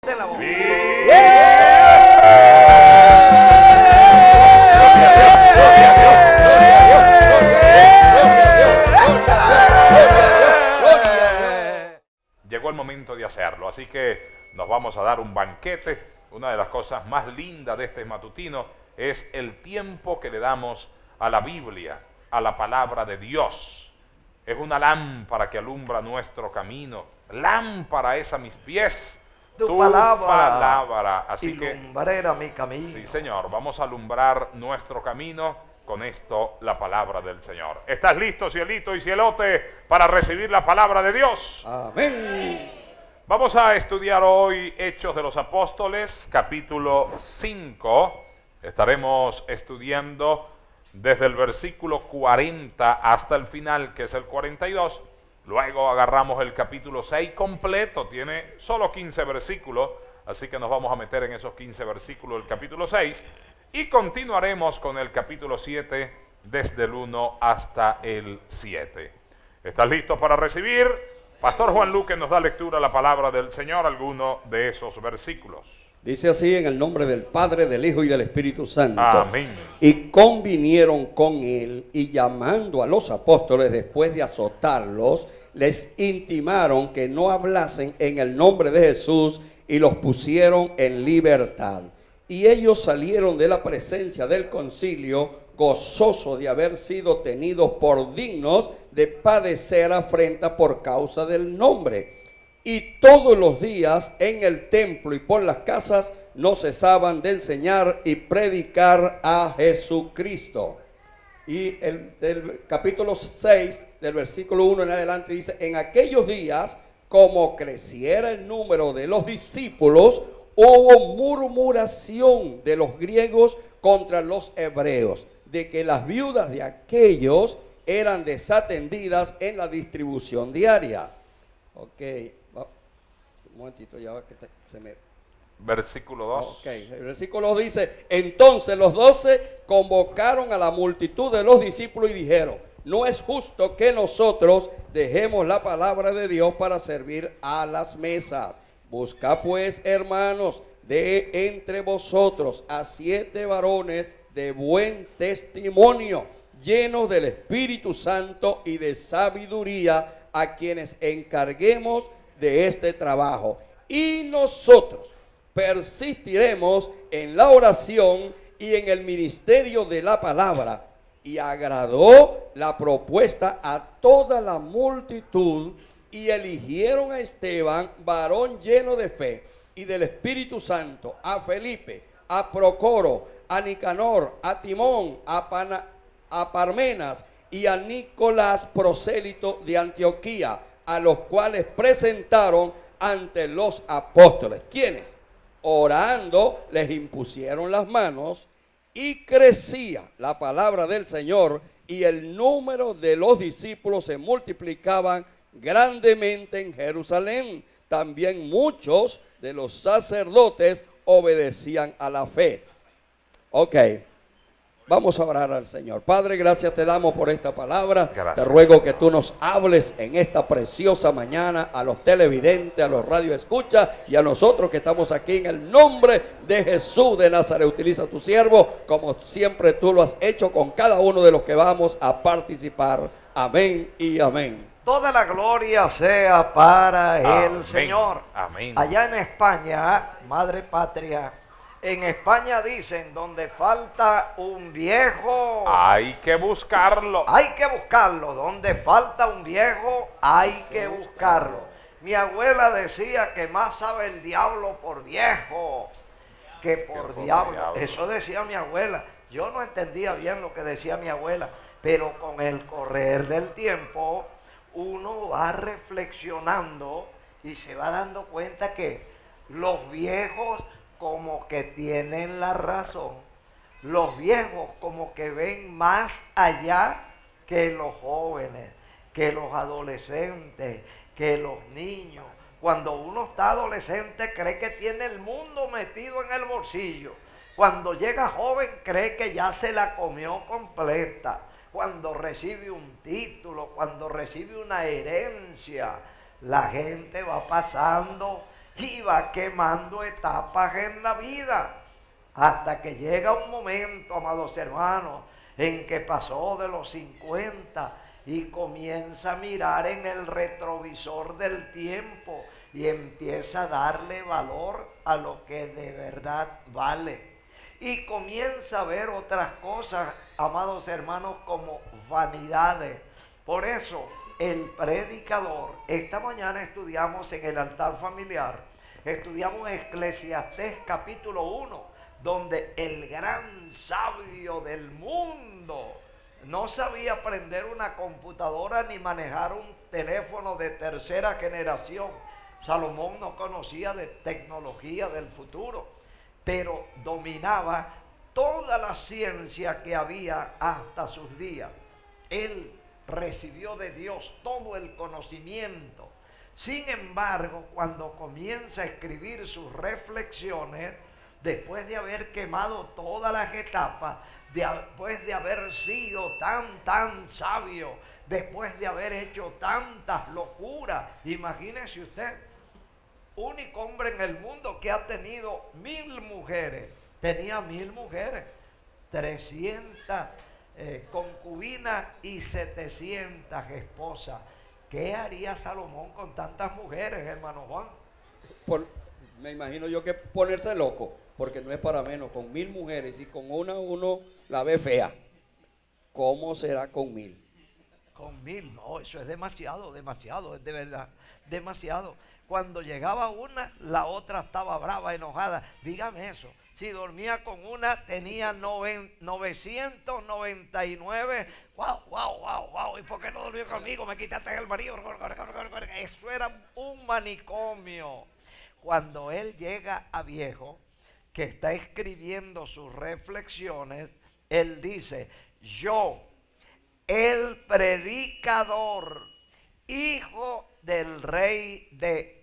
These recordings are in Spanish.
fuerte la voz. Llegó el momento de hacerlo, así que nos vamos a dar un banquete. Una de las cosas más lindas de este matutino es el tiempo que le damos a la Biblia, a la palabra de Dios. Es una lámpara que alumbra nuestro camino. Lámpara es a mis pies, tu palabra. Así y que lumbrera mi camino. sí, Señor, vamos a alumbrar nuestro camino con esto, la palabra del Señor. ¿Estás listo, cielito y cielote, para recibir la palabra de Dios? Amén. Vamos a estudiar hoy Hechos de los Apóstoles, capítulo 5. Estaremos estudiando desde el versículo 40 hasta el final, que es el 42. Luego agarramos el capítulo 6 completo, tiene solo 15 versículos, así que nos vamos a meter en esos 15 versículos del capítulo 6. Y continuaremos con el capítulo 7 desde el 1 hasta el 7. ¿Estás listo para recibir? Pastor Juan Luque nos da lectura a la palabra del Señor, alguno de esos versículos. Dice así: en el nombre del Padre, del Hijo y del Espíritu Santo. Amén. Y convinieron con él, y llamando a los apóstoles después de azotarlos, les intimaron que no hablasen en el nombre de Jesús, y los pusieron en libertad. Y ellos salieron de la presencia del concilio, gozosos de haber sido tenidos por dignos de padecer afrenta por causa del nombre. Y todos los días en el templo y por las casas no cesaban de enseñar y predicar a Jesucristo. Y el capítulo 6, del versículo 1 en adelante, dice: en aquellos días, como creciera el número de los discípulos, hubo murmuración de los griegos contra los hebreos, de que las viudas de aquellos eran desatendidas en la distribución diaria. Ok, un momentito, ya que se me... Versículo 2. Ok, el versículo 2 dice: entonces los 12 convocaron a la multitud de los discípulos y dijeron: no es justo que nosotros dejemos la palabra de Dios para servir a las mesas. Busca pues, hermanos, de entre vosotros a 7 varones de buen testimonio, llenos del Espíritu Santo y de sabiduría, a quienes encarguemos de este trabajo. Y nosotros persistiremos en la oración y en el ministerio de la palabra. Y agradó la propuesta a toda la multitud, y eligieron a Esteban, varón lleno de fe y del Espíritu Santo, a Felipe, a Procoro, a Nicanor, a Timón, a Parmenas y a Nicolás, prosélito de Antioquía, a los cuales presentaron ante los apóstoles, quienes, orando, les impusieron las manos, y crecía la palabra del Señor, y el número de los discípulos se multiplicaban grandemente en Jerusalén. También muchos de los sacerdotes obedecían a la fe. Ok, vamos a orar al Señor. Padre, gracias te damos por esta palabra. Gracias. Te ruego que tú nos hables en esta preciosa mañana a los televidentes, a los radioescuchas y a nosotros que estamos aquí, en el nombre de Jesús de Nazaret. Utiliza a tu siervo como siempre tú lo has hecho con cada uno de los que vamos a participar. Amén y amén. Toda la gloria sea para el Amén. Señor. Amén. Allá en España, madre patria, en España dicen: donde falta un viejo, Hay que buscarlo. hay que buscarlo. Donde falta un viejo, hay que buscarlo. Mi abuela decía que más sabe el diablo por viejo que por diablo. Eso decía mi abuela. Yo no entendía bien lo que decía mi abuela, pero con el correr del tiempo uno va reflexionando y se va dando cuenta que los viejos como que tienen la razón. Los viejos como que ven más allá que los jóvenes, que los adolescentes, que los niños. Cuando uno está adolescente cree que tiene el mundo metido en el bolsillo. Cuando llega joven cree que ya se la comió completa. Cuando recibe un título, cuando recibe una herencia, la gente va pasando iba quemando etapas en la vida, hasta que llega un momento, amados hermanos, en que pasó de los 50 y comienza a mirar en el retrovisor del tiempo y empieza a darle valor a lo que de verdad vale. Y comienza a ver otras cosas, amados hermanos, como vanidades. Por eso, el predicador, esta mañana estudiamos en el altar familiar, estudiamos Eclesiastés capítulo 1, donde el gran sabio del mundo no sabía aprender una computadora ni manejar un teléfono de tercera generación. Salomón no conocía de tecnología del futuro, pero dominaba toda la ciencia que había hasta sus días. Él recibió de Dios todo el conocimiento. Sin embargo, cuando comienza a escribir sus reflexiones, después de haber quemado todas las etapas, después de haber sido tan sabio, después de haber hecho tantas locuras, imagínese usted, único hombre en el mundo que ha tenido 1000 mujeres, tenía 1000 mujeres, 300 concubinas y 700 esposas. ¿Qué haría Salomón con tantas mujeres, hermano Juan? Me imagino yo que ponerse loco, porque no es para menos, con 1000 mujeres y con una uno la ve fea. ¿Cómo será con 1000? Con 1000, no, eso es demasiado, es de verdad, demasiado. Cuando llegaba una, la otra estaba brava, enojada. Dígame eso. Si dormía con una, tenía 999. ¡Wow! ¿Y por qué no dormía conmigo? Me quitaste el marido. Eso era un manicomio. Cuando él llega a viejo, que está escribiendo sus reflexiones, él dice: yo, el predicador, hijo del rey de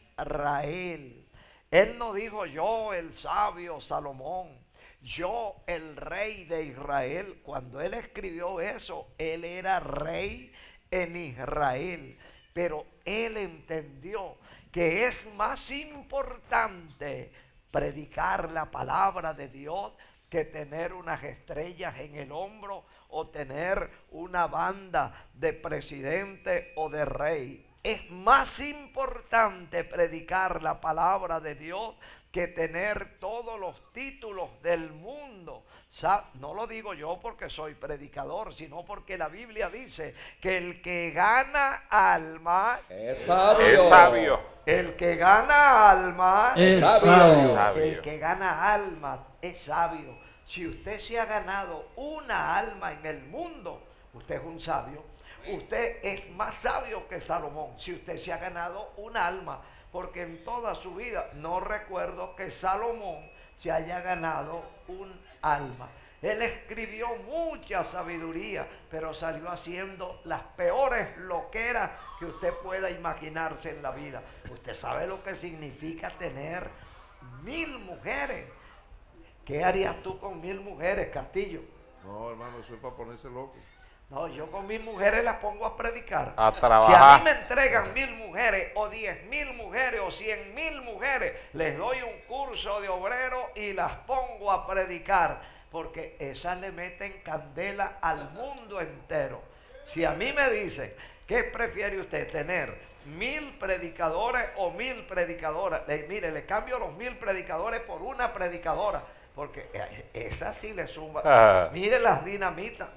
Israel. Él no dijo yo, el sabio Salomón, yo, el rey de Israel. Cuando él escribió eso, él era rey en Israel, pero él entendió que es más importante predicar la palabra de Dios que tener unas estrellas en el hombro o tener una banda de presidente o de rey. Es más importante predicar la palabra de Dios que tener todos los títulos del mundo. No lo digo yo porque soy predicador, sino porque la Biblia dice que el que gana alma es sabio. Es sabio. El que gana alma es sabio. El que gana alma es sabio. Si usted se ha ganado una alma en el mundo, usted es un sabio. Usted es más sabio que Salomón si usted se ha ganado un alma, porque en toda su vida no recuerdo que Salomón se haya ganado un alma. Él escribió mucha sabiduría, pero salió haciendo las peores loqueras que usted pueda imaginarse en la vida. Usted sabe lo que significa tener 1000 mujeres. ¿Qué harías tú con 1000 mujeres, Castillo? No, hermano, eso es para ponerse loco. No, yo con 1000 mujeres las pongo a predicar. A Si trabajar. a mí me entregan 1000 mujeres, o 10.000 mujeres, o 100.000 mujeres, les doy un curso de obrero y las pongo a predicar, porque esas le meten candela al mundo entero. Si a mí me dicen, ¿qué prefiere usted, tener 1000 predicadores o 1000 predicadoras? Mire, le cambio los 1000 predicadores por una predicadora, porque esa sí le suma. Mire las dinamitas.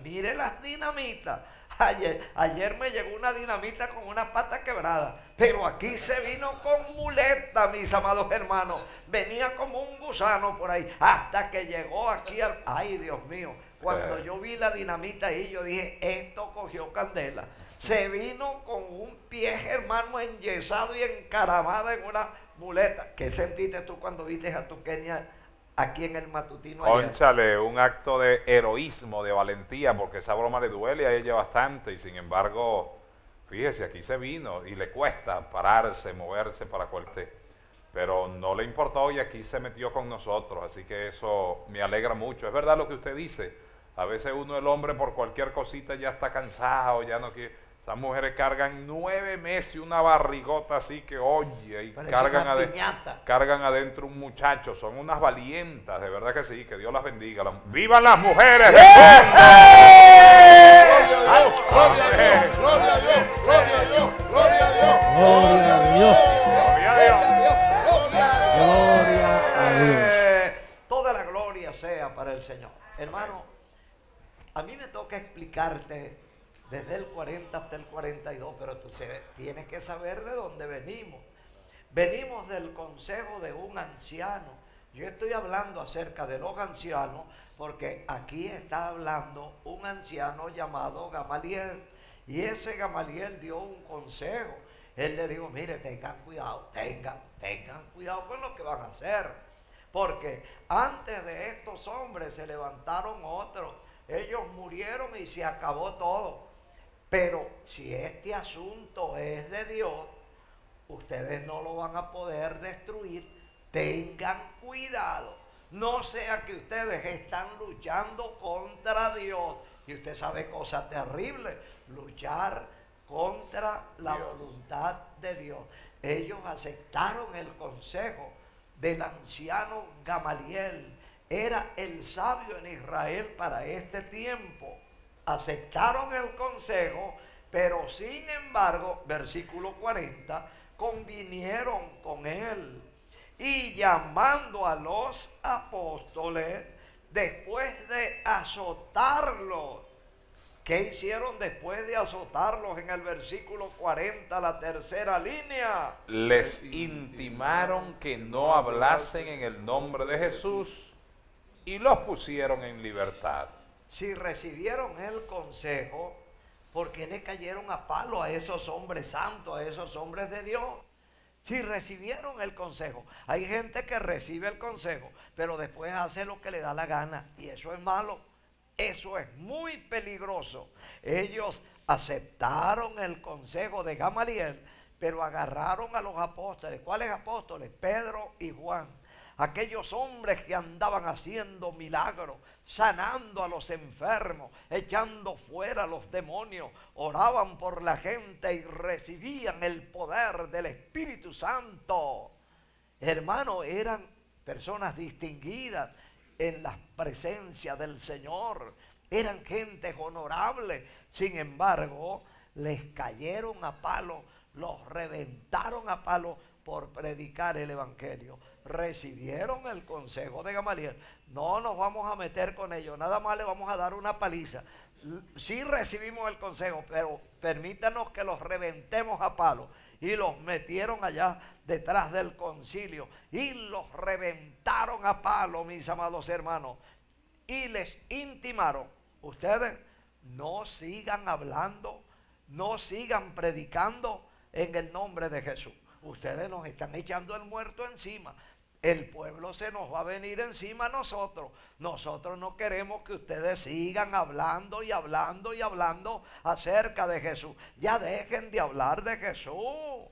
Ayer me llegó una dinamita con una pata quebrada, pero aquí se vino con muleta, mis amados hermanos. Venía como un gusano por ahí, hasta que llegó aquí al... ¡Ay, Dios mío! Cuando yo vi la dinamita ahí, yo dije, esto cogió candela. Se vino con un pie, hermano, enyesado y encaramada en una muleta. ¿Qué sentiste tú cuando viste a tu Kenia aquí en el matutino ayer? Cónchale, un acto de heroísmo, de valentía, porque esa broma le duele a ella bastante y sin embargo, fíjese, aquí se vino y le cuesta pararse, moverse para cualquier, pero no le importó y aquí se metió con nosotros, así que eso me alegra mucho. Es verdad lo que usted dice, a veces uno, el hombre, por cualquier cosita ya está cansado, ya no quiere, Esas mujeres cargan 9 meses una barrigota así que oye, y Parece cargan, una piñata. cargan adentro un muchacho. Son unas valientas, de verdad que sí, que Dios las bendiga. ¡Vivan las mujeres! Gloria a Dios, gloria a Dios, gloria a Dios, gloria a Dios, gloria a Dios. ¡Gloria a Dios! Gloria a Dios. Toda la gloria sea para el Señor. Hermano, a mí me toca explicarte desde el 40 hasta el 42, pero tú tienes que saber de dónde venimos. Venimos del consejo de un anciano. Yo estoy hablando acerca de los ancianos porque aquí está hablando un anciano llamado Gamaliel. Y ese Gamaliel dio un consejo. Él le dijo, mire, tengan cuidado, tengan cuidado con lo que van a hacer. Porque antes de estos hombres se levantaron otros. Ellos murieron y se acabó todo. Pero si este asunto es de Dios, ustedes no lo van a poder destruir. Tengan cuidado. No sea que ustedes están luchando contra Dios. Y usted sabe cosa terrible, luchar contra la voluntad de Dios. Ellos aceptaron el consejo del anciano Gamaliel. Era el sabio en Israel para este tiempo. Aceptaron el consejo, pero sin embargo, versículo 40, convinieron con él y llamando a los apóstoles, después de azotarlos, ¿qué hicieron después de azotarlos? En el versículo 40, la tercera línea. Les intimaron que no hablasen en el nombre de Jesús y los pusieron en libertad. Si recibieron el consejo, ¿por qué le cayeron a palo a esos hombres santos, a esos hombres de Dios? Si recibieron el consejo. Hay gente que recibe el consejo, pero después hace lo que le da la gana. Y eso es malo. Eso es muy peligroso. Ellos aceptaron el consejo de Gamaliel, pero agarraron a los apóstoles. ¿Cuáles apóstoles? Pedro y Juan. Aquellos hombres que andaban haciendo milagros, sanando a los enfermos, echando fuera a los demonios, oraban por la gente y recibían el poder del Espíritu Santo. Hermano, eran personas distinguidas en la presencia del Señor. Eran gentes honorables. Sin embargo, les cayeron a palo, los reventaron a palo por predicar el Evangelio. Recibieron el consejo de Gamaliel. No nos vamos a meter con ellos, nada más le vamos a dar una paliza. Sí recibimos el consejo, pero permítanos que los reventemos a palo. Y los metieron allá detrás del concilio y los reventaron a palo, mis amados hermanos. Y les intimaron, ustedes no sigan hablando, no sigan predicando en el nombre de Jesús. Ustedes nos están echando el muerto encima. El pueblo se nos va a venir encima a nosotros. Nosotros no queremos que ustedes sigan hablando y hablando y hablando acerca de Jesús. Ya dejen de hablar de Jesús.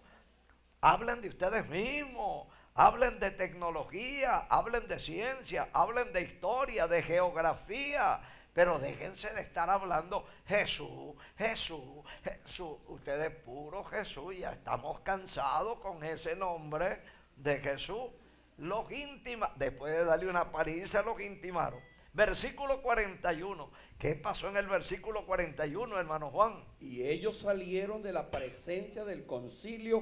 Hablen de ustedes mismos. Hablen de tecnología, hablen de ciencia, hablen de historia, de geografía. Pero déjense de estar hablando Jesús, Jesús, Jesús. Ustedes puro Jesús, ya estamos cansados con ese nombre de Jesús. Los intimaron, después de darle una paliza, los intimaron. Versículo 41. ¿Qué pasó en el versículo 41, hermano Juan? Y ellos salieron de la presencia del concilio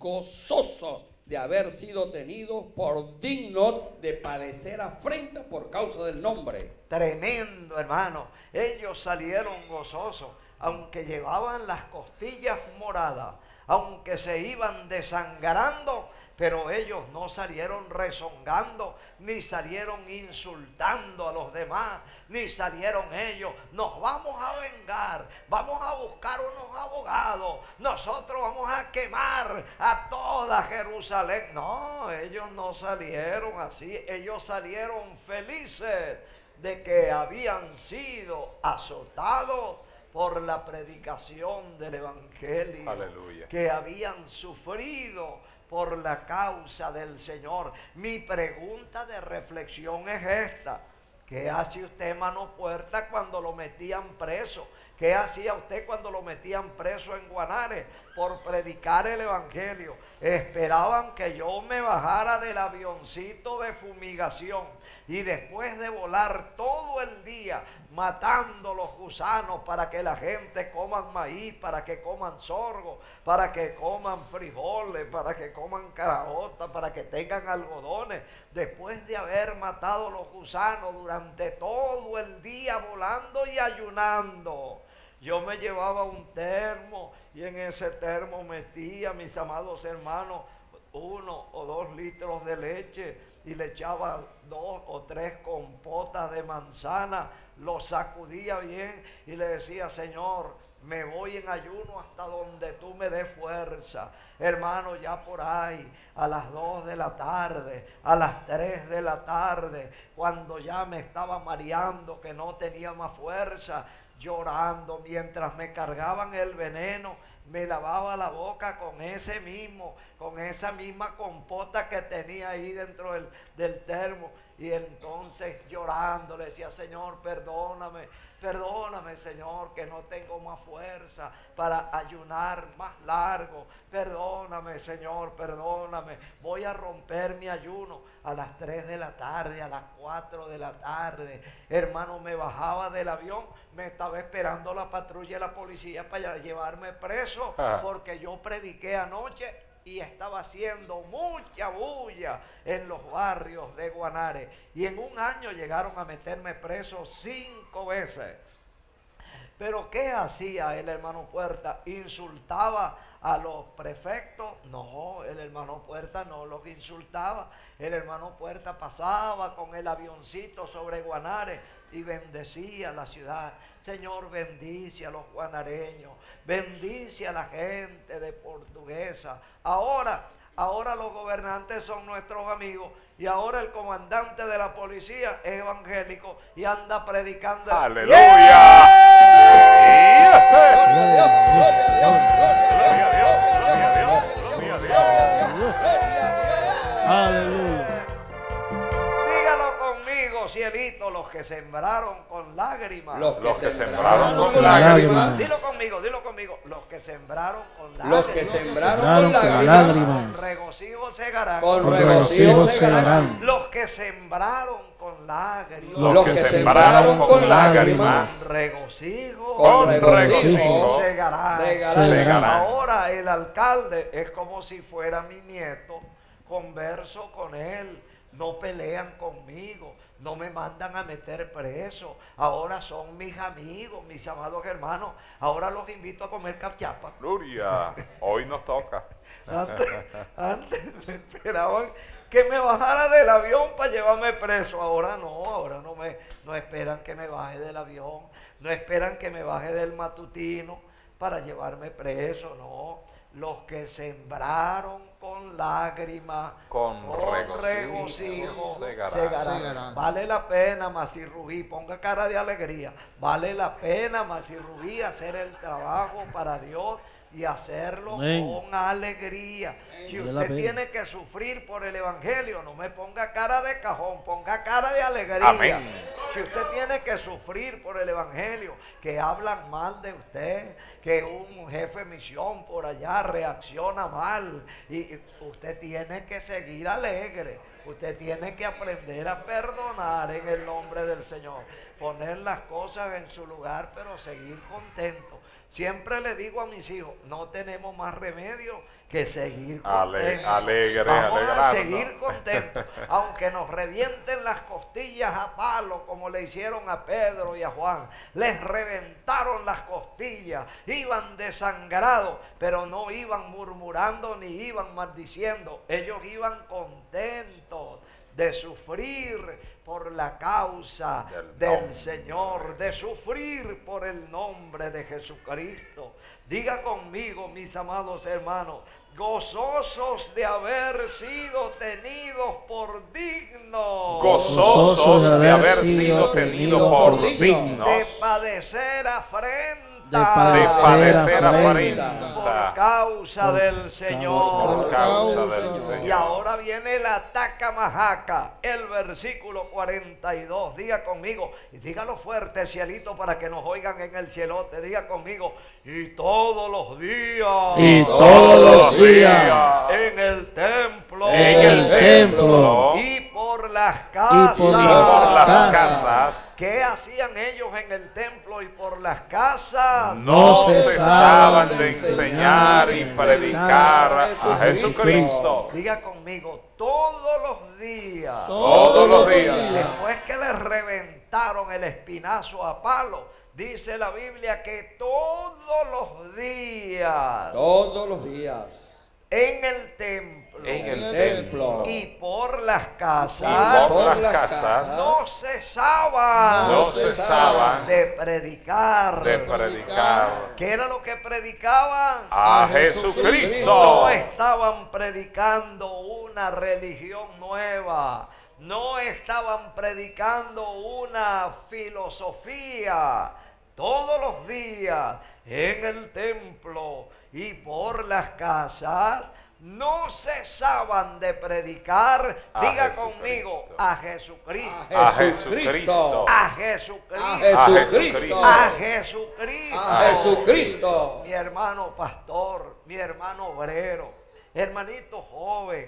gozosos de haber sido tenidos por dignos de padecer afrenta por causa del nombre. Tremendo, hermano. Ellos salieron gozosos, aunque llevaban las costillas moradas, aunque se iban desangrando, pero ellos no salieron rezongando, ni salieron insultando a los demás, ni salieron ellos, nos vamos a vengar, vamos a buscar unos abogados, nosotros vamos a quemar a toda Jerusalén. No, ellos no salieron así, ellos salieron felices de que habían sido azotados por la predicación del Evangelio. Aleluya. Que habían sufrido por la causa del Señor. Mi pregunta de reflexión es esta: ¿qué hace usted, mano puerta, cuando lo metían preso? ¿Qué hacía usted cuando lo metían preso en Guanare por predicar el evangelio? Esperaban que yo me bajara del avioncito de fumigación y después de volar todo el día matando los gusanos para que la gente coman maíz, para que coman sorgo, para que coman frijoles, para que coman caraotas, para que tengan algodones, después de haber matado los gusanos durante todo el día volando y ayunando, yo me llevaba un termo y en ese termo metía, mis amados hermanos, 1 o 2 litros de leche y le echaba 2 o 3 compotas de manzana, lo sacudía bien y le decía: Señor, me voy en ayuno hasta donde tú me des fuerza. Hermano, ya por ahí, a las 2 de la tarde, a las 3 de la tarde, cuando ya me estaba mareando, que no tenía más fuerza, llorando, mientras me cargaban el veneno, me lavaba la boca con esa misma compota que tenía ahí dentro del termo. Y entonces llorando le decía: Señor, perdóname, Señor, que no tengo más fuerza para ayunar más largo. Perdóname, Señor, perdóname. Voy a romper mi ayuno a las 3 de la tarde, a las 4 de la tarde. Hermano, me bajaba del avión, me estaba esperando la patrulla de la policía para llevarme preso, porque yo prediqué anoche y estaba haciendo mucha bulla en los barrios de Guanare. Y en un año llegaron a meterme preso 5 veces. Pero ¿qué hacía el hermano Puerta? ¿Insultaba a los prefectos? No, el hermano Puerta no los insultaba. El hermano Puerta pasaba con el avioncito sobre Guanare y bendecía la ciudad. Señor, bendice a los guanareños, bendice a la gente de Portuguesa. Ahora los gobernantes son nuestros amigos y ahora el comandante de la policía es evangélico y anda predicando. ¡Aleluya! Aleluya. Dígalo conmigo, cielito, los que sembraron con lágrimas. Los que sembraron con con lágrimas. Dilo conmigo, los que sembraron con lágrimas. Los que sembraron Sembraron con con lágrimas. lágrimas. Con regocijo segarán. Con Con regocijo regocijo segarán. segarán. Los que sembraron con lágrimas. Los que sembraron con lágrimas. Con regocijo. Con regocijo segarán. segarán. Ahora el alcalde es como si fuera mi nieto. Converso con él. No pelean conmigo. No me mandan a meter preso. Ahora son mis amigos, mis amados hermanos. Ahora los invito a comer cachapa. Gloria, hoy nos toca. Antes me esperaban que me bajara del avión para llevarme preso. Ahora no esperan que me baje del avión. No esperan que me baje del matutino para llevarme preso. No. Los que sembraron con lágrimas, Con regocijo segarán. Segarán. Vale la pena, Masí Rubí, ponga cara de alegría. Vale la pena, Masí Rubí, hacer el trabajo para Dios y hacerlo Amén. con alegría. Si Vale la usted pena. tiene que sufrir por el evangelio, no me ponga cara de cajón, ponga cara de alegría. Amén. Si usted tiene que sufrir por el evangelio, que hablan mal de usted, que un jefe de misión por allá reacciona mal, y usted tiene que seguir alegre. Usted tiene que aprender a perdonar en el nombre del Señor, poner las cosas en su lugar, pero seguir contento. Siempre le digo a mis hijos, no tenemos más remedio que seguir contentos. Alegre, Vamos a alegrarnos. seguir contentos, aunque nos revienten las costillas a palo, como le hicieron a Pedro y a Juan. Les reventaron las costillas, iban desangrados, pero no iban murmurando ni iban maldiciendo. Ellos iban contentos de sufrir por la causa del Señor, de sufrir por el nombre de Jesucristo. Diga conmigo, mis amados hermanos, gozosos de haber sido tenidos por dignos, Gozosos de haber sido tenidos por dignos de padecer afrenta De padecer afrenta. por causa del Señor. Por causa del Y Señor. ahora viene la tacamajaca, el versículo 42. Diga conmigo, y dígalo fuerte, cielito, para que nos oigan en el cielote. Diga conmigo, y todos los días. Y todos los días. En el templo. En el templo. Y por las casas. Y por Por las las casas. casas ¿Qué hacían ellos en el templo y por las casas? no No cesaban cesaban de enseñar y predicar a Jesucristo. Diga conmigo, todos los días. Todos los días. Después que les reventaron el espinazo a palo, dice la Biblia que todos los días Todos los días. en el templo En el Templo. y por las Y casas por las casas no cesaban no cesaban de predicar. de predicar ¿Qué era lo que predicaban? a No Jesucristo. estaban predicando una religión nueva. No estaban predicando una filosofía. Todos los días en el templo y por las casas no cesaban de predicar. A Diga Jesucristo. conmigo, a Jesucristo. A Jesucristo. A Jesucristo. A Jesucristo. A Jesucristo. A Jesucristo. Mi hermano pastor, mi hermano obrero, hermanito joven,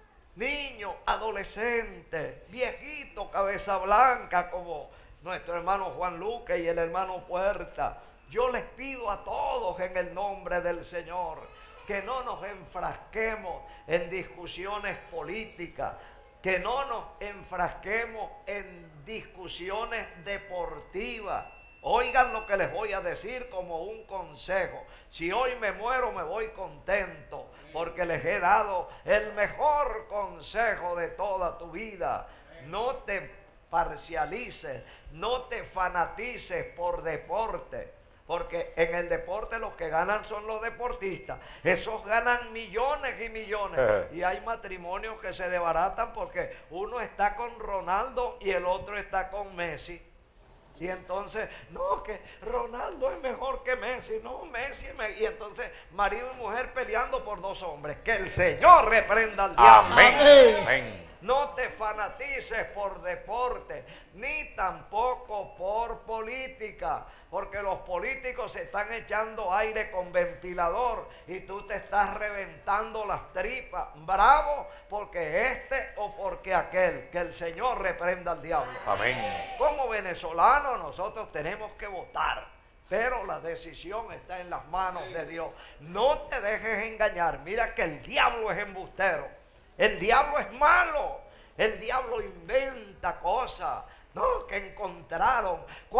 niño, adolescente, viejito, cabeza blanca, como nuestro hermano Juan Luque y el hermano Puerta. Yo les pido a todos en el nombre del Señor que no nos enfrasquemos en discusiones políticas, que no nos enfrasquemos en discusiones deportivas. Oigan lo que les voy a decir como un consejo. Si hoy me muero, me voy contento, porque les he dado el mejor consejo de toda tu vida. No te parcialices, no te fanatices por deporte. Porque en el deporte los que ganan son los deportistas. Esos ganan millones y millones. Y hay matrimonios que se desbaratan porque uno está con Ronaldo y el otro está con Messi. Y entonces, no, que Ronaldo es mejor que Messi. No, Messi es mejor. Y entonces, marido y mujer peleando por dos hombres. Que el Señor reprenda al diablo. Amén. Amén. No te fanatices por deporte, ni tampoco por política, porque los políticos se están echando aire con ventilador y tú te estás reventando las tripas. Bravo, porque este o porque aquel. Que el Señor reprenda al diablo. Amén. Como venezolanos nosotros tenemos que votar, pero la decisión está en las manos de Dios. No te dejes engañar. Mira que el diablo es embustero. El diablo es malo. El diablo inventa cosas. No, que encontraron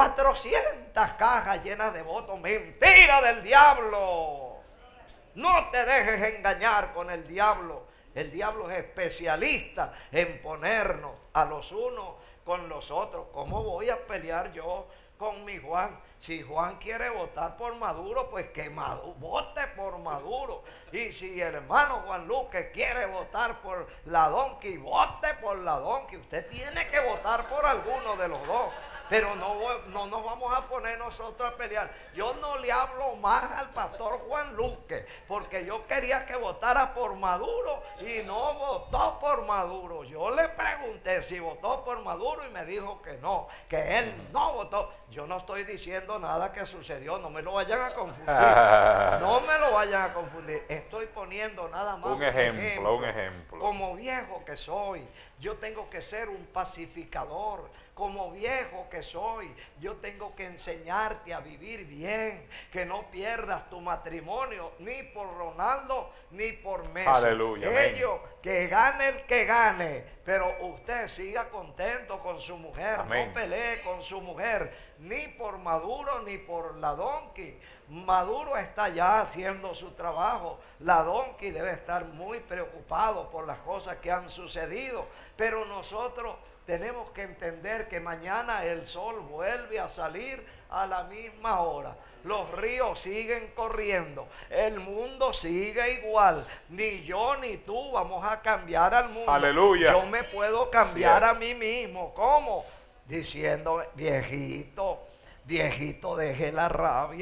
400 cajas llenas de votos. Mentira del diablo. No te dejes engañar con el diablo. El diablo es especialista en ponernos a los unos con los otros. ¿Cómo voy a pelear yo con mi Juan? Si Juan quiere votar por Maduro, pues que vote por Maduro. Y si el hermano Juan Luque quiere votar por la Donqui, vote por la Donqui. Usted tiene que votar por alguno de los dos. Pero no nos vamos a poner nosotros a pelear. Yo no le hablo más al pastor Juan Luque, porque yo quería que votara por Maduro y no votó por Maduro. Yo le pregunté si votó por Maduro y me dijo que no, que él no votó. Yo no estoy diciendo nada que sucedió, no me lo vayan a confundir. No me lo vayan a confundir. Estoy poniendo nada más Un ejemplo. Como viejo que soy, yo tengo que ser un pacificador. Como viejo que soy, yo tengo que enseñarte a vivir bien, que no pierdas tu matrimonio ni por Ronaldo ni por Messi. Aleluya, amén. Ellos, que gane el que gane, pero usted siga contento con su mujer, Amén. no pelee con su mujer, ni por Maduro ni por la Donqui. Maduro está ya haciendo su trabajo, la Donqui debe estar muy preocupado por las cosas que han sucedido, pero nosotros tenemos que entender que mañana el sol vuelve a salir a la misma hora. Los ríos siguen corriendo. El mundo sigue igual. Ni yo ni tú vamos a cambiar al mundo. Aleluya. Yo me puedo cambiar Así es. a mí mismo. ¿Cómo? Diciendo, viejito, deje la rabia.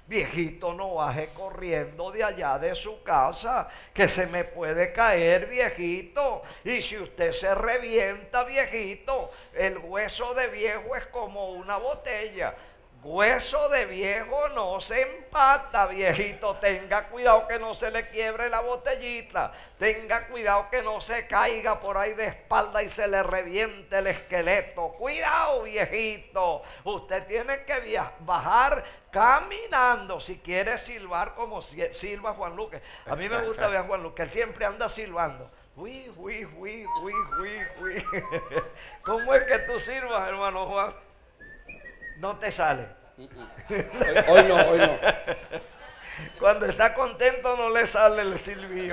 Viejito, no baje corriendo de allá de su casa, que se me puede caer, viejito. Y si usted se revienta, viejito, el hueso de viejo es como una botella. Hueso de viejo no se empata, viejito. Tenga cuidado que no se le quiebre la botellita. Tenga cuidado que no se caiga por ahí de espalda y se le reviente el esqueleto. Cuidado, viejito. Usted tiene que bajar caminando si quiere silbar como silba Juan Luque. A mí me gusta ver a Juan Luque, él siempre anda silbando. Uy, uy, uy, uy, uy, uy. ¿Cómo es que tú silbas, hermano Juan? No te sale. Hoy no, hoy no. Cuando está contento no le sale el silbido.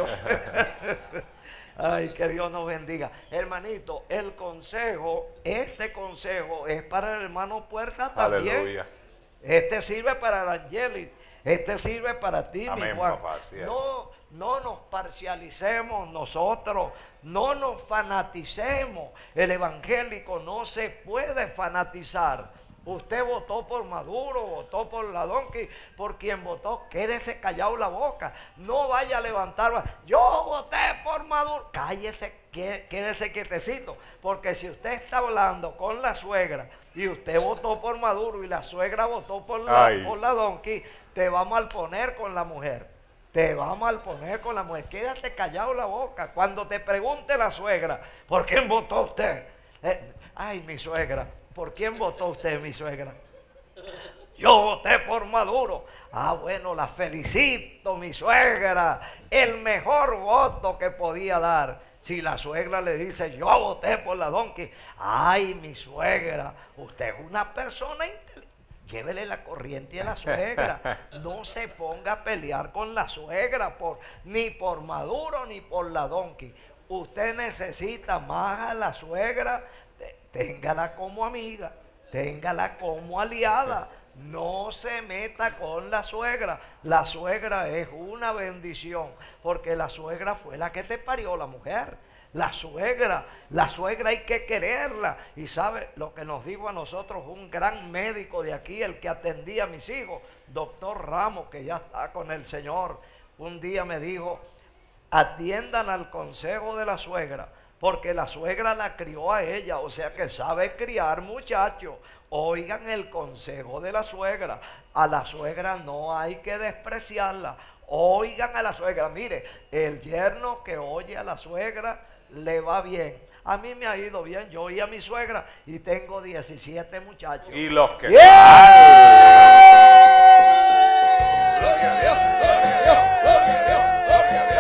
Ay, que Dios nos bendiga. Hermanito, el consejo, este consejo es para el hermano Puerta también. Aleluya. Este sirve para el Angeli. Este sirve para ti, Amén, mi Juan. papá, así es. No nos parcialicemos nosotros, no nos fanaticemos. El evangélico no se puede fanatizar. Usted votó por Maduro, votó por la Donkey, por quien votó, quédese callado la boca. No vaya a levantar, yo voté por Maduro. Cállese, quédese quietecito, porque si usted está hablando con la suegra y usted votó por Maduro y la suegra votó por la Donkey, te vamos a poner con la mujer. Te vamos a poner con la mujer. Quédate callado la boca. Cuando te pregunte la suegra, ¿por quién votó usted? Ay, mi suegra. ¿Por quién votó usted, mi suegra? Yo voté por Maduro. Ah, bueno, la felicito, mi suegra. El mejor voto que podía dar. Si la suegra le dice, yo voté por la Donkey. Ay, mi suegra, usted es una persona inteligente. Llévele la corriente a la suegra. No se ponga a pelear con la suegra ni por Maduro ni por la Donkey. Usted necesita más a la suegra. Téngala como amiga, téngala como aliada, no se meta con la suegra. La suegra es una bendición, porque la suegra fue la que te parió, la mujer. La suegra hay que quererla. Y sabe lo que nos dijo a nosotros un gran médico de aquí, el que atendía a mis hijos, doctor Ramos, que ya está con el Señor. Un día me dijo, atiendan al consejo de la suegra, porque la suegra la crió a ella, o sea que sabe criar muchachos. Oigan el consejo de la suegra. A la suegra no hay que despreciarla. Oigan a la suegra. Mire, el yerno que oye a la suegra le va bien. A mí me ha ido bien. Yo oí a mi suegra y tengo 17 muchachos. Y los que... ¡Yeah! Gloria a Dios, gloria a Dios, gloria a Dios, gloria a Dios.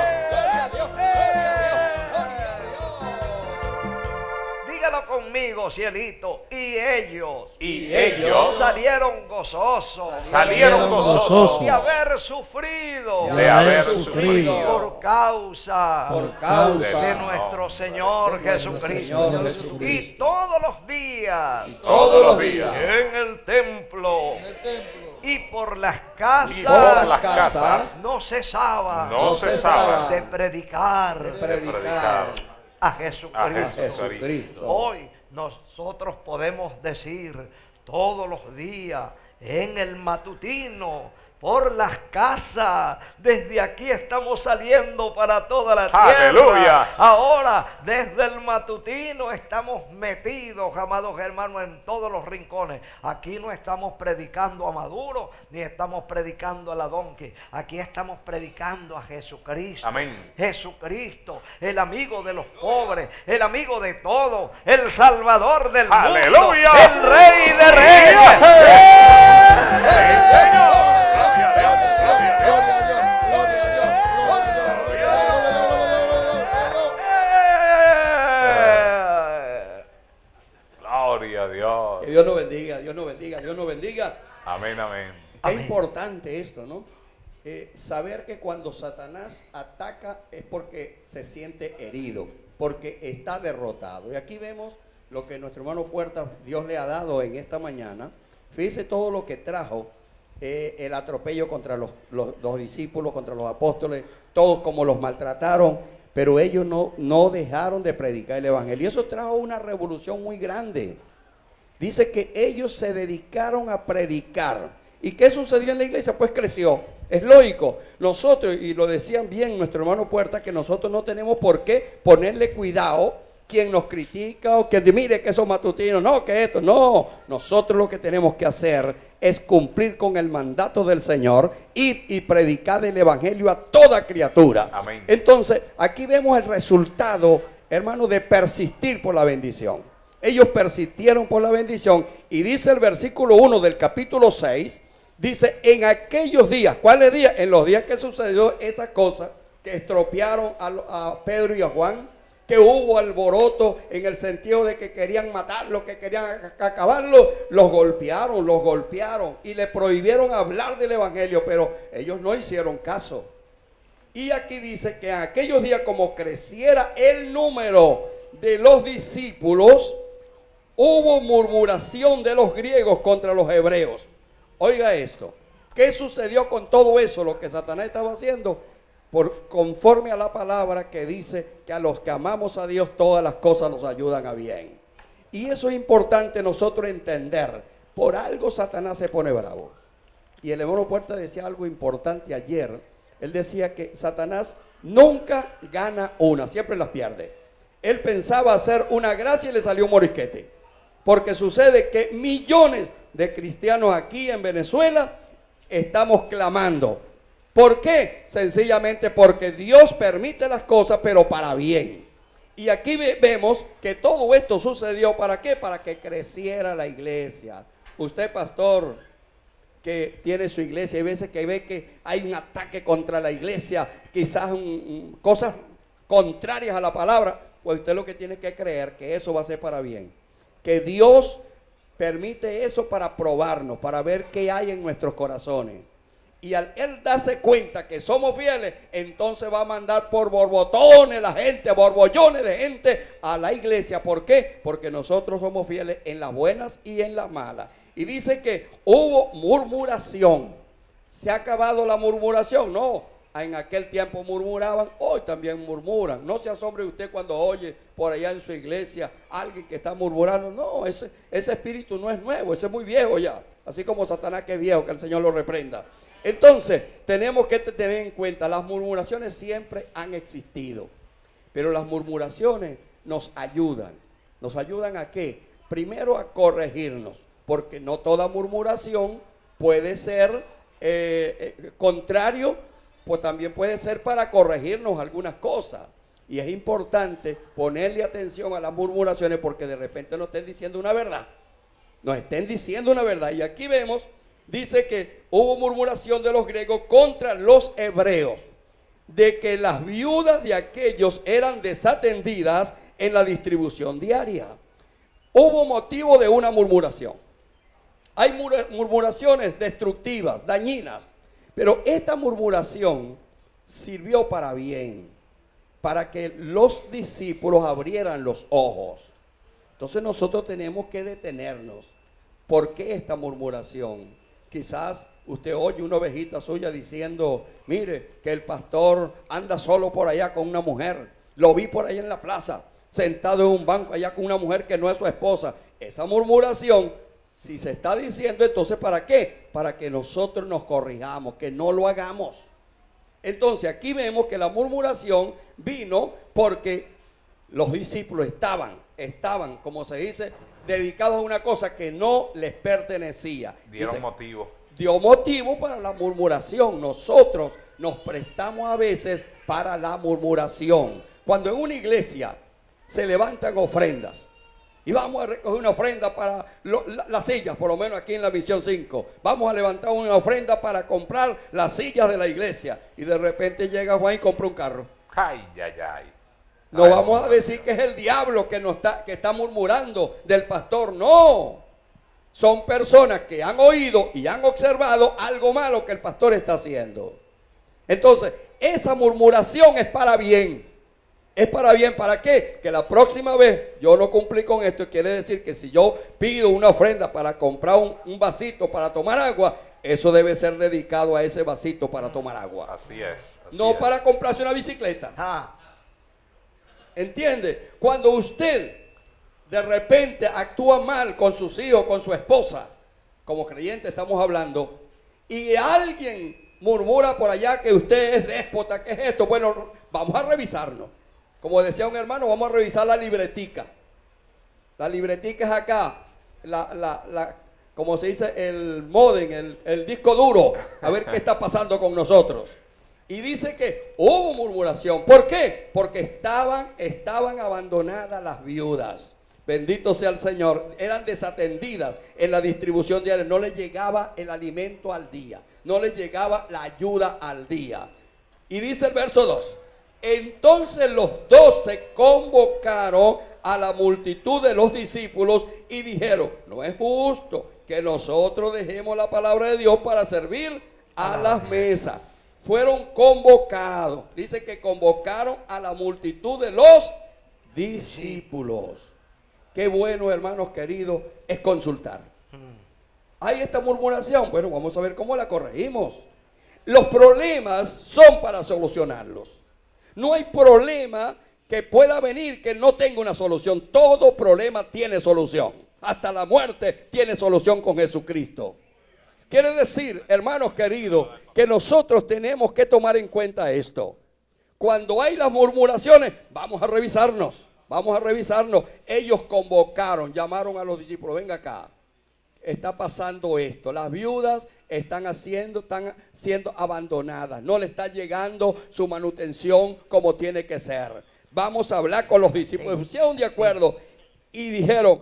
Conmigo, cielito, y ellos salieron gozosos de haber sufrido por causa de nuestro Señor Jesucristo. Y todos los días en el templo y por las casas no cesaba de predicar a Jesucristo. Hoy nosotros podemos decir todos los días en el matutino, por las casas, desde aquí estamos saliendo para toda la tierra. ¡Aleluya! Ahora, desde el matutino estamos metidos, amados hermanos, en todos los rincones. Aquí no estamos predicando a Maduro, ni estamos predicando a la Donkey. Aquí estamos predicando a Jesucristo. Amén. Jesucristo, el amigo de los pobres, el amigo de todos, el Salvador del mundo, ¡Aleluya! el Rey de Reyes. ¡Señor! Gloria a Dios. Que Dios nos bendiga, Dios nos bendiga, Dios nos bendiga. Amén, amén. Qué importante esto, ¿no? Saber que cuando Satanás ataca es porque se siente herido, porque está derrotado. Y aquí vemos lo que nuestro hermano Puerta, Dios le ha dado en esta mañana. Fíjese todo lo que trajo, el atropello contra los discípulos, contra los apóstoles, todos como los maltrataron, pero ellos no dejaron de predicar el evangelio. Y eso trajo una revolución muy grande. Dice que ellos se dedicaron a predicar ¿Y qué sucedió en la iglesia? Pues creció. Es lógico. Nosotros, y lo decían bien nuestro hermano Puerta, que nosotros no tenemos por qué ponerle cuidado quien nos critica o que mire que esos matutinos, no, que esto, no. Nosotros lo que tenemos que hacer es cumplir con el mandato del Señor, ir y predicar el evangelio a toda criatura. Amén. Entonces, aquí vemos el resultado, hermano, de persistir por la bendición. Ellos persistieron por la bendición y dice el versículo 1 del capítulo 6, dice, en aquellos días, ¿cuáles días? En los días que sucedió esa cosa, que estropearon a Pedro y a Juan, que hubo alboroto en el sentido de que querían matarlos, que querían acabarlos, los golpearon y le prohibieron hablar del evangelio, pero ellos no hicieron caso. Y aquí dice que en aquellos días, como creciera el número de los discípulos, hubo murmuración de los griegos contra los hebreos. Oiga esto, ¿qué sucedió con todo eso? Lo que Satanás estaba haciendo, conforme a la palabra que dice que a los que amamos a Dios todas las cosas nos ayudan a bien. Y eso es importante nosotros entender. Por algo Satanás se pone bravo. Y el hermano Puerta decía algo importante ayer. Él decía que Satanás nunca gana una, siempre las pierde. Él pensaba hacer una gracia y le salió un morisquete. Porque sucede que millones de cristianos aquí en Venezuela estamos clamando. ¿Por qué? Sencillamente porque Dios permite las cosas, pero para bien. Y aquí vemos que todo esto sucedió, ¿para qué? Para que creciera la iglesia. Usted, pastor, que tiene su iglesia, hay veces que ve que hay un ataque contra la iglesia, quizás cosas contrarias a la palabra, pues usted lo que tiene que creer que eso va a ser para bien. Que Dios permite eso para probarnos, para ver qué hay en nuestros corazones. Y al él darse cuenta que somos fieles, entonces va a mandar por borbotones la gente, borbollones de gente a la iglesia. ¿Por qué? Porque nosotros somos fieles en las buenas y en las malas. Y dice que hubo murmuración. ¿Se ha acabado la murmuración? No. En aquel tiempo murmuraban, hoy también murmuran. No se asombre usted cuando oye por allá en su iglesia alguien que está murmurando. No, ese espíritu no es nuevo, ese es muy viejo ya. Así como Satanás, que es viejo, que el Señor lo reprenda. Entonces, tenemos que tener en cuenta, las murmuraciones siempre han existido. Pero las murmuraciones nos ayudan. ¿Nos ayudan a qué? Primero a corregirnos, porque no toda murmuración puede ser contrario, pues también puede ser para corregirnos algunas cosas. Y es importante ponerle atención a las murmuraciones, porque de repente nos estén diciendo una verdad. Nos estén diciendo una verdad. Y aquí vemos, dice que hubo murmuración de los griegos contra los hebreos, de que las viudas de aquellos eran desatendidas en la distribución diaria. Hubo motivo de una murmuración. Hay murmuraciones destructivas, dañinas. Pero esta murmuración sirvió para bien, para que los discípulos abrieran los ojos. Entonces nosotros tenemos que detenernos. ¿Por qué esta murmuración? Quizás usted oye una ovejita suya diciendo, mire, que el pastor anda solo por allá con una mujer. Lo vi por ahí en la plaza, sentado en un banco allá con una mujer que no es su esposa. Esa murmuración, si se está diciendo, entonces ¿para qué? Para que nosotros nos corrijamos, que no lo hagamos. Entonces aquí vemos que la murmuración vino porque los discípulos estaban, como se dice, dedicados a una cosa que no les pertenecía. Dieron motivo. Dio motivo para la murmuración. Nosotros nos prestamos a veces para la murmuración. Cuando en una iglesia se levantan ofrendas, y vamos a recoger una ofrenda para las sillas, por lo menos aquí en la Misión 5. Vamos a levantar una ofrenda para comprar las sillas de la iglesia. Y de repente llega Juan y compra un carro. Ay, ay, ay. No vamos a decir que es el diablo que está murmurando del pastor. No. Son personas que han oído y han observado algo malo que el pastor está haciendo. Entonces, esa murmuración es para bien. Es para bien, ¿para qué? Que la próxima vez yo no cumplí con esto. Quiere decir que si yo pido una ofrenda para comprar un vasito para tomar agua, eso debe ser dedicado a ese vasito para tomar agua. Así es. No para comprarse una bicicleta. ¿Entiende? Cuando usted de repente actúa mal con sus hijos, con su esposa, como creyente estamos hablando, y alguien murmura por allá que usted es déspota, ¿qué es esto? Bueno, vamos a revisarnos. Como decía un hermano, vamos a revisar la libretica. La libretica es acá, como se dice, el modem, el disco duro, a ver qué está pasando con nosotros. Y dice que hubo murmuración. ¿Por qué? Porque estaban abandonadas las viudas. Bendito sea el Señor. Eran desatendidas en la distribución diaria. No les llegaba el alimento al día. No les llegaba la ayuda al día. Y dice el verso 2. Entonces los 12 convocaron a la multitud de los discípulos y dijeron: no es justo que nosotros dejemos la palabra de Dios para servir a las mesas. Fueron convocados. Dice que convocaron a la multitud de los discípulos. Qué bueno, hermanos queridos, es consultar. ¿Hay esta murmuración? Bueno, vamos a ver cómo la corregimos. Los problemas son para solucionarlos. No hay problema que pueda venir que no tenga una solución. Todo problema tiene solución. Hasta la muerte tiene solución con Jesucristo. Quiere decir, hermanos queridos, que nosotros tenemos que tomar en cuenta esto. Cuando hay las murmuraciones, vamos a revisarnos. Vamos a revisarnos. Ellos convocaron, llamaron a los discípulos: venga acá. Está pasando esto. Las viudas están siendo abandonadas. No le está llegando su manutención como tiene que ser. Vamos a hablar con los discípulos. Pusieron de acuerdo y dijeron,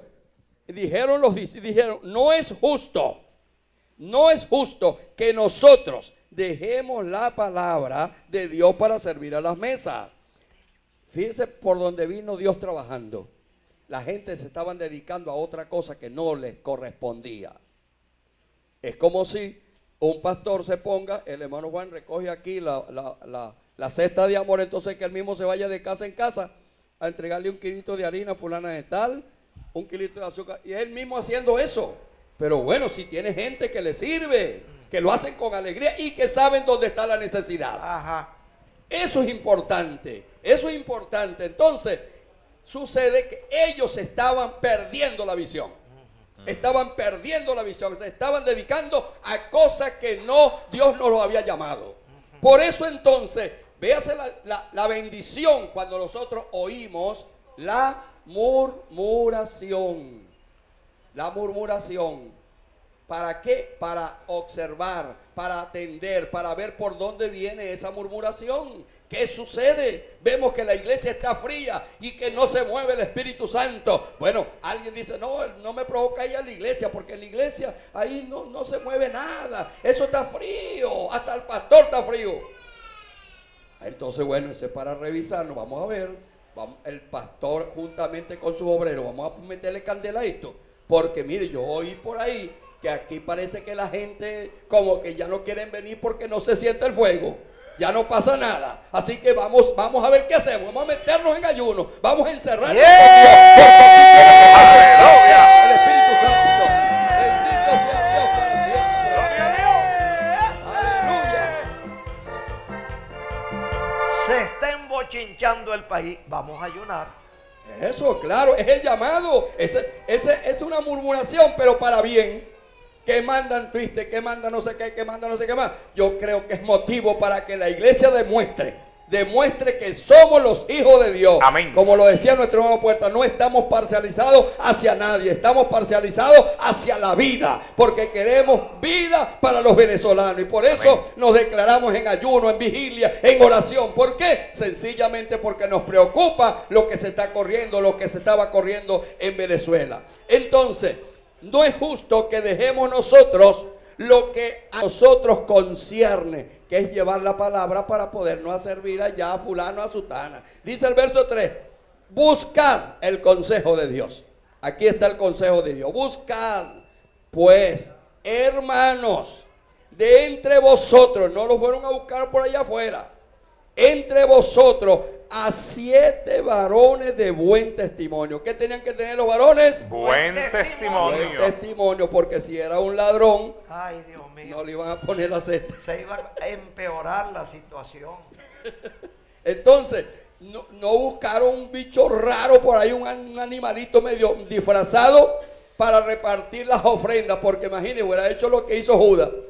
no es justo. No es justo que nosotros dejemos la palabra de Dios para servir a las mesas. Fíjense por donde vino Dios trabajando. La gente se estaban dedicando a otra cosa que no les correspondía. Es como si un pastor se ponga, el hermano Juan recoge aquí la cesta de amor, entonces que él mismo se vaya de casa en casa a entregarle un kilito de harina a fulana de tal, un kilito de azúcar, y él mismo haciendo eso. Pero bueno, si tiene gente que le sirve, que lo hacen con alegría y que saben dónde está la necesidad. Ajá. Eso es importante, eso es importante. Entonces, sucede que ellos estaban perdiendo la visión. Estaban perdiendo la visión, se estaban dedicando a cosas que Dios no los había llamado. Por eso entonces, véase la bendición cuando nosotros oímos la murmuración. La murmuración. ¿Para qué? Para observar, para atender, para ver por dónde viene esa murmuración. ¿Qué sucede? Vemos que la iglesia está fría y que no se mueve el Espíritu Santo. Bueno, alguien dice: no me provoca ir a la iglesia, porque en la iglesia ahí no se mueve nada. Eso está frío, hasta el pastor está frío. Entonces, bueno, eso es para revisarlo. Vamos a ver, el pastor juntamente con sus obreros, vamos a meterle candela a esto. Porque mire, yo oí por ahí que aquí parece que la gente como que ya no quieren venir porque no se siente el fuego. Ya no pasa nada. Así que vamos a ver qué hacemos. Vamos a meternos en ayuno. Vamos a encerrarnos con Dios. Porque el Espíritu Santo. Bendito sea Dios para siempre. Aleluya. Se está embochinchando el país. Vamos a ayunar. Eso, claro, es el llamado. Es una murmuración, pero para bien. Que mandan triste, que mandan no sé qué, que mandan no sé qué más. Yo creo que es motivo para que la iglesia demuestre que somos los hijos de Dios. Amén. Como lo decía nuestro hermano Puerta, no estamos parcializados hacia nadie, estamos parcializados hacia la vida, porque queremos vida para los venezolanos, y por eso amén, nos declaramos en ayuno, en vigilia, en oración. ¿Por qué? Sencillamente porque nos preocupa lo que se está corriendo, lo que se estaba corriendo en Venezuela. Entonces, no es justo que dejemos nosotros lo que a nosotros concierne, que es llevar la palabra para podernos servir allá a fulano, a sutana. Dice el verso 3, buscad el consejo de Dios. Aquí está el consejo de Dios. Buscad, pues, hermanos, de entre vosotros, no los fueron a buscar por allá afuera, entre vosotros a 7 varones de buen testimonio. ¿Qué tenían que tener los varones? Buen testimonio. Buen testimonio, porque si era un ladrón, ay, Dios mío, no le iban a poner la cesta. Se iba a empeorar la situación. Entonces, no buscaron un bicho raro por ahí, un animalito medio disfrazado para repartir las ofrendas, porque imagínense, hubiera hecho lo que hizo Judas.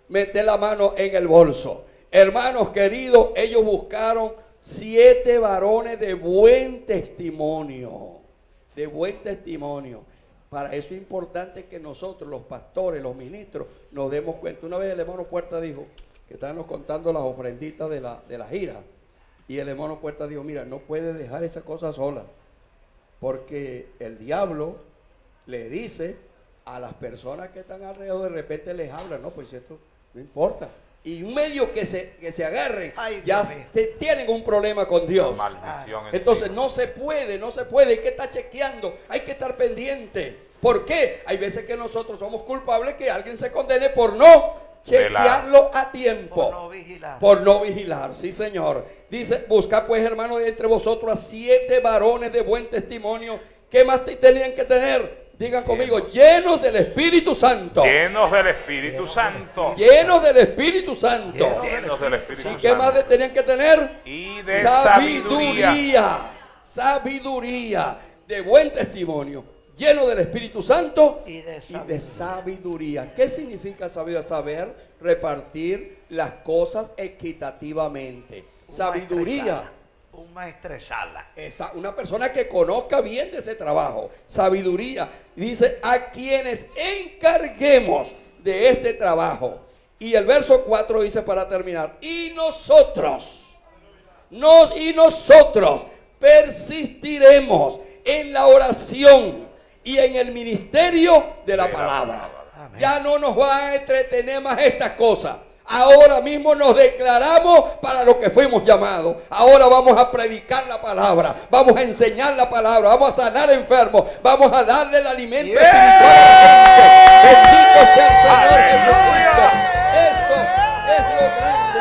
meter la mano en el bolso. Hermanos queridos, ellos buscaron 7 varones de buen testimonio. De buen testimonio. Para eso es importante que nosotros, los pastores, los ministros, nos demos cuenta. Una vez el hermano Puerta dijo que estábamos contando las ofrenditas de la gira. Y el hermano Puerta dijo, mira, no puede dejar esa cosa sola. Porque el diablo le dice a las personas que están alrededor, de repente les habla, no, pues esto no importa. Y un medio que se agarren, Ay, ya Dios mío. tienen un problema con Dios. Maldición Entonces encima. no se puede, hay que estar chequeando, hay que estar pendiente. ¿Por qué? Hay veces que nosotros somos culpables que alguien se condene por no chequearlo a tiempo. Por no vigilar. Por no vigilar, sí señor. Dice, busca pues hermanos de entre vosotros a 7 varones de buen testimonio. ¿Qué más tenían que tener? Digan conmigo, llenos del Espíritu Santo. Llenos del Espíritu Santo. Llenos del Espíritu Santo. Llenos del Espíritu ¿Y Santo. qué más tenían que tener? Y de sabiduría. Sabiduría. De buen testimonio. Lleno del Espíritu Santo Y de sabiduría. ¿Qué significa sabiduría? Saber repartir las cosas equitativamente. Sabiduría. Un maestresala. Una persona que conozca bien de ese trabajo. Sabiduría. Dice, a quienes encarguemos de este trabajo. Y el verso 4 dice para terminar, y nosotros persistiremos en la oración y en el ministerio de la palabra. Amén. Ya no nos van a entretener más estas cosas. Ahora mismo nos declaramos para lo que fuimos llamados. Ahora vamos a predicar la palabra, vamos a enseñar la palabra, vamos a sanar enfermos, vamos a darle el alimento espiritual a la gente. Bendito sea el Señor Jesucristo. Eso es lo grande.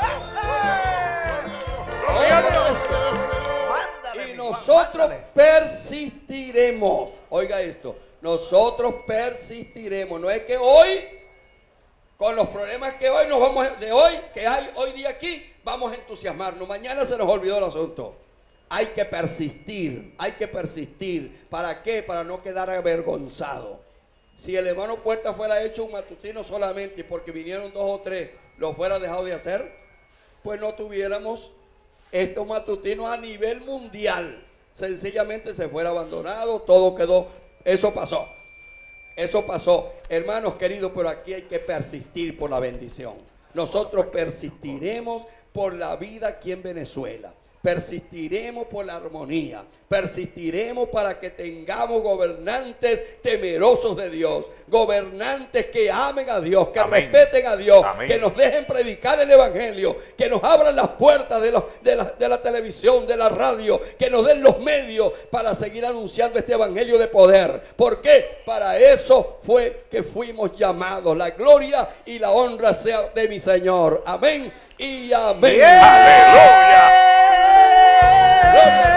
Mándale, Y mi nosotros Juan, mándale. persistiremos. Oiga esto, nosotros persistiremos. No es que hoy, con los problemas que hoy que hay hoy día aquí, vamos a entusiasmarnos. Mañana se nos olvidó el asunto. Hay que persistir, hay que persistir. ¿Para qué? Para no quedar avergonzado. Si el hermano Puerta fuera hecho un matutino solamente y porque vinieron 2 o 3 lo fuera dejado de hacer, pues no tuviéramos estos matutinos a nivel mundial. Sencillamente se fuera abandonado, todo quedó, eso pasó. Eso pasó, hermanos queridos, pero aquí hay que persistir por la bendición. Nosotros persistiremos por la vida aquí en Venezuela. Persistiremos por la armonía. Persistiremos para que tengamos gobernantes temerosos de Dios. Gobernantes que amen a Dios, que Amén. respeten a Dios, Amén. que nos dejen predicar el evangelio, que nos abran las puertas de la televisión, de la radio, que nos den los medios para seguir anunciando este evangelio de poder. ¿Por qué? Para eso fue que fuimos llamados. La gloria y la honra sea de mi Señor. Amén y amén. ¡Aleluya! Gloria